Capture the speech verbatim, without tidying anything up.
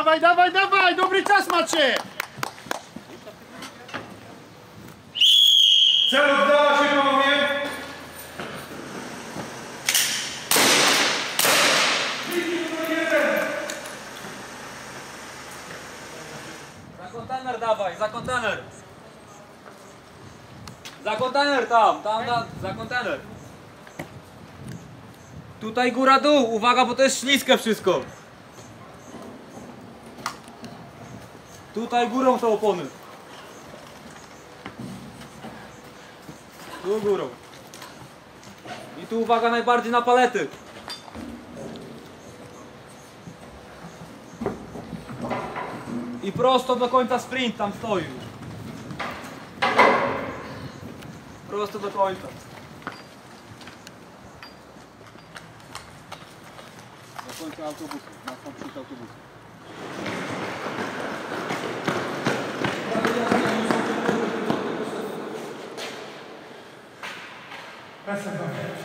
Dawaj, dawaj, dawaj! Dobry czas macie! Cel oddała się, panowie! Za kontener dawaj, za kontener! Za kontener tam, tam, na, za kontener! Tutaj góra dół, uwaga, bo to jest śliskie wszystko! Tutaj górą są opony. Tu górą. I tu uwaga najbardziej na palety. I prosto do końca sprint tam stoi. Prosto do końca. Do końca autobusu, na sam przy autobusu. Bez